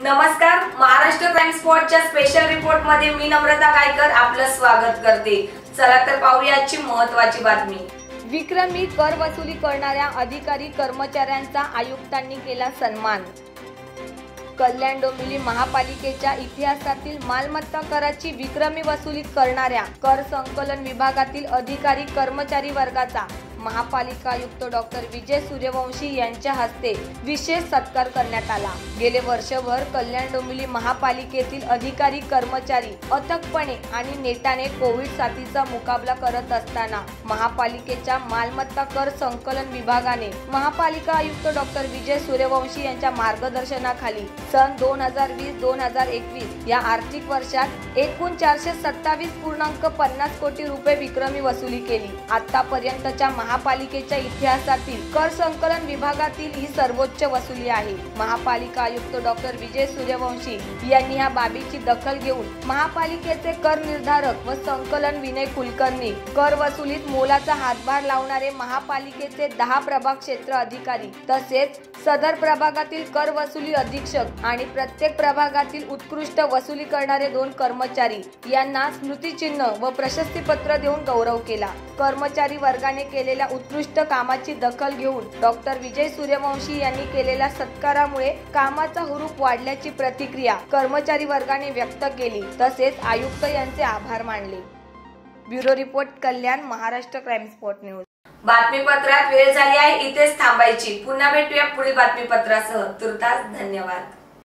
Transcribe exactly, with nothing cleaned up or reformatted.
नमस्कार, महाराष्ट्र क्राइम स्पॉटच्या special report मध्ये मी नम्रता गायकर आपलं स्वागत करते। चला तर पाहूया आजची महत्त्वाची बातमी। विक्रमी कर वसुली करणाऱ्या अधिकारी कर्मचाऱ्यांचा आयुक्तांनी केला सन्मान। कल्याण डोंबिवली महापालिकेच्या इतिहासातील मालमत्ता कराची विक्रमी वसुली करणाऱ्या कर संकलन विभागातील अधिकारी कर्मचारी वर्गाचा महापालिका आयुक्त डॉक्टर विजय सूर्यवंशी यांच्या हस्ते विशेष सत्कार करण्यात आला। गेले वर्षभर कल्याण डोंबिवली महापालिकेतील अधिकारी कर्मचारी अथकपणे आणि नेटाने कोविड साथीचा मुकाबला करत असताना महापालिकेच्या मालमत्ता कर संकलन विभागाने महापालिका आयुक्त डॉक्टर विजय सूर्यवंशी यांच्या मार्गदर्शनाखाली सन दोन हजार वीस दोन हजार एकवीस या आर्थिक वर्षात एकूण चारशे सत्तावीस पूर्णांक पन्नास कोटी रुपये विक्रमी वसुली केली। आतापर्यंतच्या महापालिकेच्या इतिहासातील कर संकलन विभागातील ही सर्वोच्च वसुली आहे। महापालिका आयुक्त डॉक्टर विजय सूर्यवंशी यांनी या बाबीची दखल घेऊन महापालिकेचे कर निर्धारक व संकलन विनय कुलकर्णी, कर वसुलीत मोलाचा हातभार लावणारे महापालिकेचे दहा प्रभाग क्षेत्र अधिकारी तसेच सदर प्रभागातील कर वसुली अधीक्षक आणि प्रत्येक प्रभागातील उत्कृष्ट वसुली करणारे दोन कर्मचारी यांना स्मृतिचिन्ह व प्रशस्तीपत्र देऊन गौरव केला। कर्मचारी वर्गाने केलेल्या उत्कृष्ट कामाची दखल घेऊन डॉक्टर विजय सूर्यवंशी यांनी केलेल्या सत्कारामुळे कामाचा हुरूप वाढल्याची प्रतिक्रिया कर्मचारी वर्गाने व्यक्त केली तसेच आयुक्त यांचे आभार मानले। Bureau report, Kalyan, Maharashtra crime spot news. बातमीपत्रात वेळ झाली आहे, इथेच थांबायची। पुन्हा भेटूया पुढील बातमीपत्रासह। तुर्तास धन्यवाद।